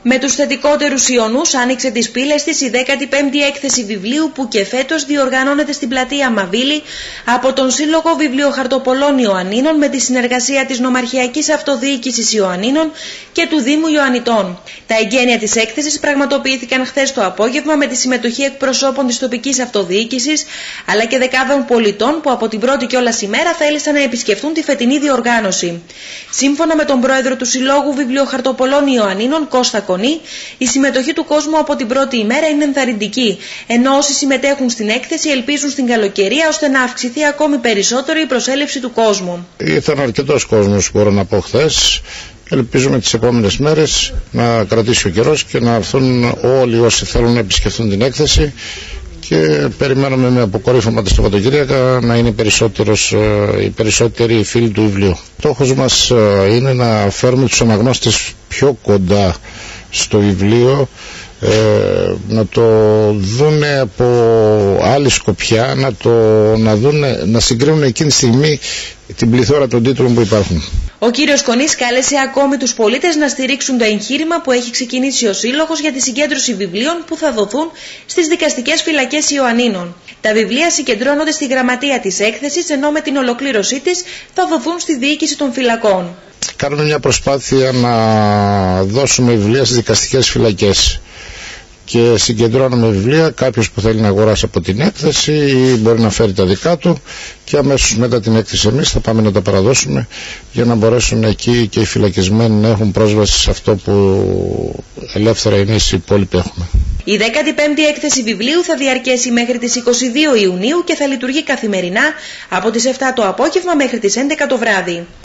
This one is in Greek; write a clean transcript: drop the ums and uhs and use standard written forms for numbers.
Με τους θετικότερους ιονούς άνοιξε τις πύλες της η 15η έκθεση βιβλίου που και φέτος διοργανώνεται στην πλατεία Μαβίλη από τον Σύλλογο Βιβλιοχαρτοπολών Ιωαννίνων με τη συνεργασία της Νομαρχιακής Αυτοδιοίκησης Ιωαννίνων και του Δήμου Ιωαννιτών. Τα εγγένεια της έκθεσης πραγματοποιήθηκαν χθες το απόγευμα με τη συμμετοχή εκπροσώπων της τοπικής αυτοδιοίκησης αλλά και δεκάδων πολιτών που από την πρώτη κιόλας ημέρα θέλησαν να επισκεφτούν τη φετινή διοργάνωση. Σύμφωνα με τον πρόεδρο του Συλλόγου Βιβλιοχαρτοπολών Ιωαννίνων, Κώστα Κονή, η συμμετοχή του κόσμου από την πρώτη ημέρα είναι ενθαρρυντική, ενώ όσοι συμμετέχουν στην έκθεση ελπίζουν στην καλοκαιρία ώστε να αυξηθεί ακόμη περισσότερο η προσέλευση του κόσμου. Ήταν αρκετός κόσμος, μπορώ να πω, χθες. Ελπίζουμε τις επόμενες μέρες να κρατήσει ο καιρός και να έρθουν όλοι όσοι θέλουν να επισκεφθούν την έκθεση και περιμένουμε με αποκορύφωμα τη Σαββατοκύριακα να είναι οι περισσότεροι φίλοι του βιβλίου. Στόχος μας είναι να φέρουμε τους αναγνώστες πιο κοντά στο βιβλίο, να το δούνε από άλλη σκοπιά, να συγκρίνουν εκείνη τη στιγμή την πληθώρα των τίτλων που υπάρχουν. Ο κύριος Κονής κάλεσε ακόμη τους πολίτες να στηρίξουν το εγχείρημα που έχει ξεκινήσει ο Σύλλογος για τη συγκέντρωση βιβλίων που θα δοθούν στις δικαστικές φυλακές Ιωαννίνων. Τα βιβλία συγκεντρώνονται στη γραμματεία της έκθεσης, ενώ με την ολοκλήρωσή της θα δοθούν στη διοίκηση των φυλακών. Κάνουμε μια προσπάθεια να δώσουμε βιβλία στις δικαστικές φυλακές και συγκεντρώνουμε βιβλία. Κάποιος που θέλει να αγοράσει από την έκθεση ή μπορεί να φέρει τα δικά του και αμέσως μετά την έκθεση εμείς θα πάμε να τα παραδώσουμε για να μπορέσουν εκεί και οι φυλακισμένοι να έχουν πρόσβαση σε αυτό που ελεύθερα εμείς οι υπόλοιποι έχουμε. Η 15η έκθεση βιβλίου θα διαρκέσει μέχρι τις 22 Ιουνίου και θα λειτουργεί καθημερινά από τις 7 το απόγευμα μέχρι τις 11 το βράδυ.